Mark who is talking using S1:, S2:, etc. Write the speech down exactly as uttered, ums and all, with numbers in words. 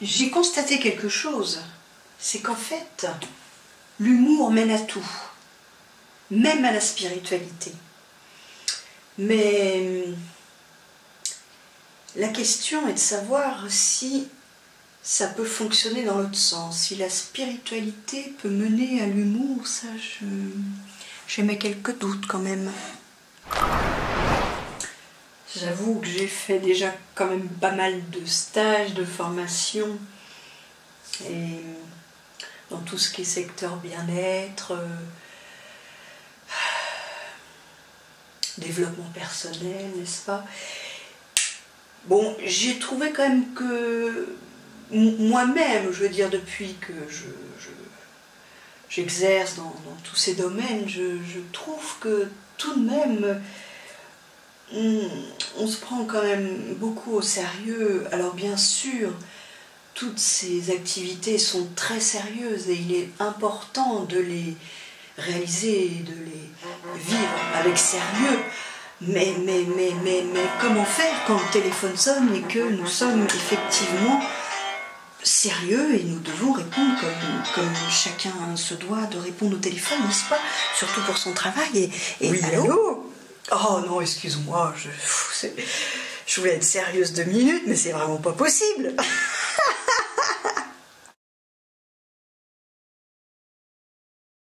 S1: J'ai constaté quelque chose, c'est qu'en fait, l'humour mène à tout, même à la spiritualité. Mais la question est de savoir si ça peut fonctionner dans l'autre sens, si la spiritualité peut mener à l'humour, ça je... j'émets quelques doutes quand même. J'avoue que j'ai fait déjà quand même pas mal de stages, de formations, et dans tout ce qui est secteur bien-être, euh, développement personnel, n'est-ce pas? Bon, j'ai trouvé quand même que moi-même, je veux dire, depuis que je, je, j'exerce dans, dans tous ces domaines, je, je trouve que tout de même, on, on se prend quand même beaucoup au sérieux. Alors bien sûr, toutes ces activités sont très sérieuses et il est important de les réaliser, de les vivre avec sérieux. Mais, mais, mais, mais, mais comment faire quand le téléphone sonne et que nous sommes effectivement sérieux et nous devons répondre comme, comme chacun se doit de répondre au téléphone, n'est-ce pas? Surtout pour son travail. Et, et
S2: oui,
S1: allô,
S2: allô?
S1: Oh non, excuse-moi, je, je voulais être sérieuse deux minutes, mais c'est vraiment pas possible.